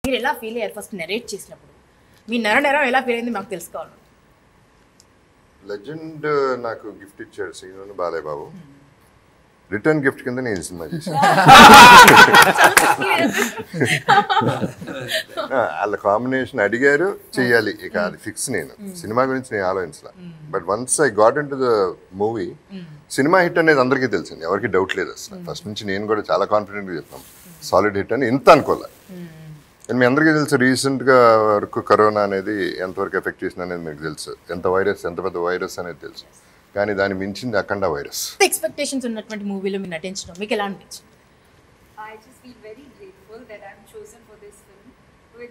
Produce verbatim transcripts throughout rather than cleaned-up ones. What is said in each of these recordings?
మీరు ఎలా ఫీల్ అయ్యారు ఫస్ట్ నెరేట్ చేసినప్పుడు? మీ నర నెరం ఎలా ఫీల్ అయింది మాకు తెలుసుకోవాలి. లెజెండ్ నాకు గిఫ్ట్ ఇచ్చాడు శ్రీను బాలయ్య బాబు. రిటర్న్ గిఫ్ట్ కింద నేను సినిమా చేశాను. వాళ్ళ కాంబినేషన్ అడిగారు చెయ్యాలి, ఇక అది ఫిక్స్. నేను సినిమా గురించి నేను ఆలోచించలే. But once I got into the movie, సినిమా హిట్ అనేది అందరికీ తెలిసింది, ఎవరికి డౌట్ లేదు అసలు. ఫస్ట్ నుంచి నేను కూడా చాలా కాన్ఫిడెంట్గా చెప్తాం సాలిడ్ హిట్ అని. ఇంత అనుకోలే. అండ్ మీ అందరికీ తెలుసు రీసెంట్గా వరకు కరోనా అనేది ఎంతవరకు ఎఫెక్ట్ చేసింది అనేది మీకు తెలుసు. ఎంత వైరస్, ఎంత పెద్ద వైరస్ అనేది తెలుసు. కానీ దాన్ని మించింది అఖండ వైరస్. ఎక్స్పెక్టేషన్స్ ఉన్నటువంటి మూవీలో మీరు నటించడం మీకు ఎలా అనిపించింది? I just feel very grateful that I'm chosen for this film with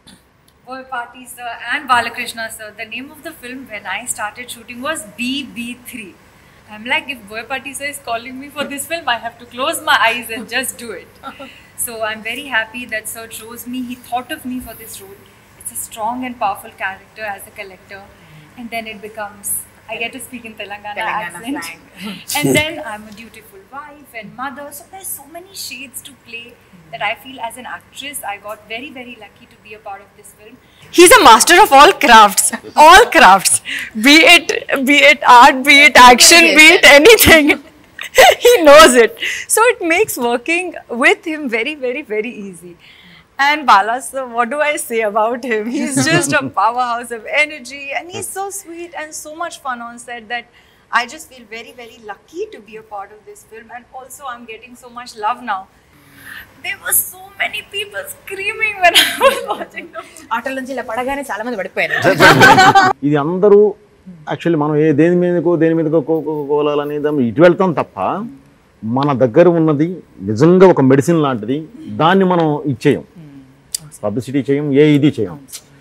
Boyapati sir and Balakrishna sir. The name of the film when I started shooting was B B three. I'm like, if Boyapati sir is calling me for this film, I have to close my eyes and just do it. So I'm very happy that sir chose me. He thought of me for this role. It's a strong and powerful character as a collector, and then it becomes I get to speak in Telangana, Telangana accent. slang. And then I'm a dutiful wife and mother. So there's so many shades to play that I feel as an actress, I got very, very lucky to be a part of this film. He's a master of all crafts, all crafts. Be it, be it art, be it action, be it anything. He knows it. So it makes working with him very, very, very easy. And Bala, so what do I say about him? He's just a powerhouse of energy, and he's so sweet and so much fun on set that I just feel very, very lucky to be a part of this film. And also, I'm getting so much love now. There were so many people screaming when I was watching the film. ఆటల నుంచి ఇలా పడగానే చాలా మంది పడిపోయారు. ఇది అందరూ actually మనం ఏ దేని మీదకో దేని మీదకో కోలాలని ఇటు వెళ్తాం తప్ప మన దగ్గర ఉన్నది నిజంగా ఒక మెడిసిన్ లాంటిది, దాన్ని మనం ఇచ్చేయం, పబ్లిసిటీ చేయం, ఏ ఇది చేయం.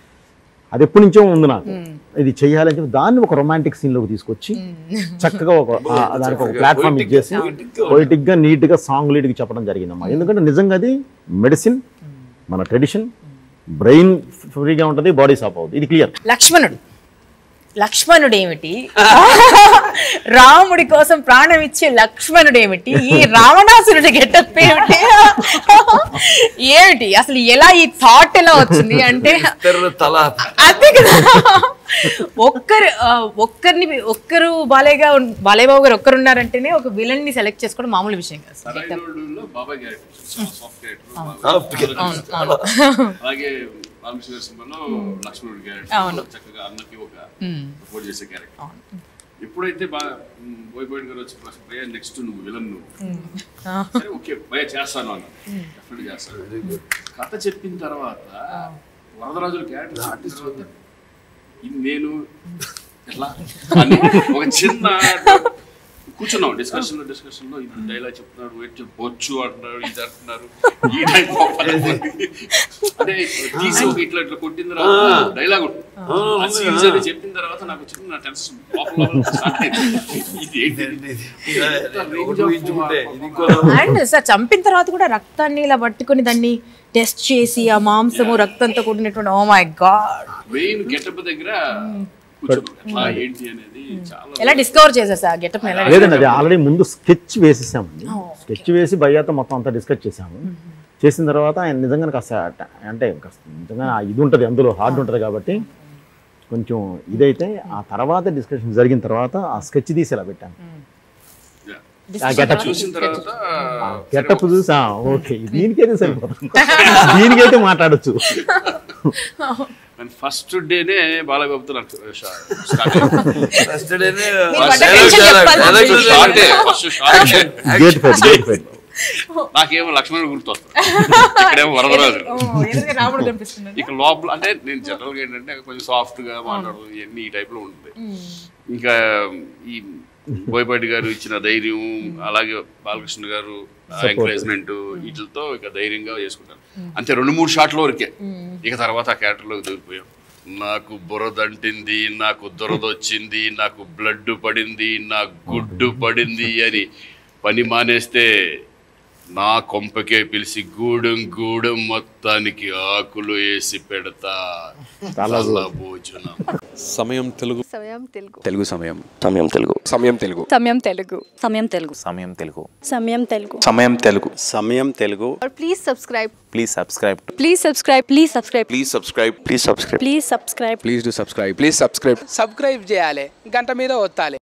అది ఎప్పటి నుంచో ఉంది నాకు, ఇది చెయ్యాలని చెప్పి దాన్ని ఒక రొమాంటిక్ సీన్లోకి తీసుకొచ్చి చక్కగా ఒక దానికి ఒక ప్లాట్ఫామ్ ఇచ్చేసి పొయిటిక్గా నీట్గా సాంగ్ లీడ్కి చెప్పడం జరిగిందమ్మా. ఎందుకంటే నిజంగా అది మెడిసిన్, మన ట్రెడిషన్, బ్రెయిన్ ఫ్రీగా ఉంటుంది, బాడీ సాఫ్ అవుతుంది. ఇది క్లియర్. లక్ష్మణుడు లక్ష్మణుడు ఏమిటి, రాముడి కోసం ప్రాణం ఇచ్చే లక్ష్మణుడు ఏమిటి, ఈ రావణాసురుడి గెటప్ ఏమిటి, ఏమిటి అసలు ఎలా ఈ థాట్ ఎలా వచ్చింది అంటే అదే కదా. ఒక్కరు ఒక్కరిని ఒక్కరు బాలేగా బాలయ్య బాబు గారు ఒక్కరు ఉన్నారంటేనే ఒక విలన్ ని సెలెక్ట్ చేసుకోవడం మామూలు విషయం కాదు. లక్ష్మణుడి క్యారెక్టర్ చక్కగా అన్నకి ఒక సపోర్ట్ చేసే క్యారెక్టర్. ఎప్పుడైతే బోయపాటి గారు వచ్చి భయ నెక్స్ట్ నువ్వు విలన్, నువ్వు సరే ఓకే భయ చేస్తాను అన్న, డెఫినెట్ చేస్తాను. కథ చెప్పిన తర్వాత వరదరాజుల క్యారెక్టర్ నేను ఎట్లా అని ఒక చిన్న కూర్చున్నాం డిస్కషన్ లో డిస్కషన్ లో ఇది డైలాగ్ చెప్తున్నారు, వెయిట్ బొచ్చు అంటున్నారు, ఇది అంటున్నారు, ఈ టైప్ అంటే తీసి ఒక ఇట్లా ఇట్లా కొట్టిన తర్వాత డైలాగ్ చెప్పిన తర్వాత నాకు చిన్న టెన్షన్ అండ్ సార్ చంపిన తర్వాత కూడా రక్తాన్ని ఇలా పట్టుకుని దాన్ని టెస్ట్ చేసి ఆ మాంసము రక్తంతో కూడినటువంటి oh my god main getup దగ్గర ఎలా డిస్కవర్ చేశారు సార్ గెటప్? లేదండి, అది ఆల్రెడీ ముందు స్కెచ్ వేసేసామండి. స్కెచ్ వేసి భయ్యాతో మొత్తం అంతా డిస్కస్ చేసాము. చేసిన తర్వాత ఆయన నిజంగా కాస్త అంటే కాస్త నిజంగా ఇది ఉంటుంది, అందులో హార్డ్ ఉంటుంది కాబట్టి కొంచెం ఇదైతే ఆ తర్వాత డిస్కషన్ జరిగిన తర్వాత ఆ స్కెచ్ తీసి ఇలా పెట్టాను. గెటప్ చూసా ఓకే దీనికైతే సరిపోతుంది, దీనికైతే మాట్లాడచ్చు. ఫస్ట్ డేనే బాలయ్యబాబుతో నాకు నాకేమో లక్ష్మణుడు గుర్తొస్తాడు, ఇక్కడేమో వరదరాజు. ఇక లోపల అంటే నేను జనరల్గా ఏంటంటే కొంచెం సాఫ్ట్ గా మాట్లాడదు, ఇవన్నీ ఈ టైప్ లో ఉంటుంది. ఇంకా ఈ బోయపాటి గారు ఇచ్చిన ధైర్యం, అలాగే బాలకృష్ణ గారు ఎంకరేజ్మెంట్, వీటితో ఇక ధైర్యంగా చేసుకుంటాను. అంతే రెండు మూడు షాట్ల వరకే. ఇక తర్వాత ఆ క్యారెక్టర్లోకి దూరిపోయాం. నాకు బురదంటింది, నాకు దురదొచ్చింది, నాకు బ్లడ్ పడింది, నాకు గుడ్డు పడింది అని పని మానేస్తే నా కొంపకే పిలిచి గూడెం గూడెం మొత్తానికి ఆకులు వేసి పెడతా చాలా భోజనం. సమయం తెలుగు సమయం తెలుగు తెలుగు సమయం సమయం తెలుగు సమయం తెలుగు సమయం తెలుగు సమయం తెలుగు సమయం తెలుగు సమయం తెలుగు సమయం తెలుగు సమయం తెలుగు और please subscribe please subscribe please subscribe please subscribe please subscribe please subscribe please subscribe please do subscribe please subscribe subscribe చేయాలి, గంట మీద ఒత్తాలి.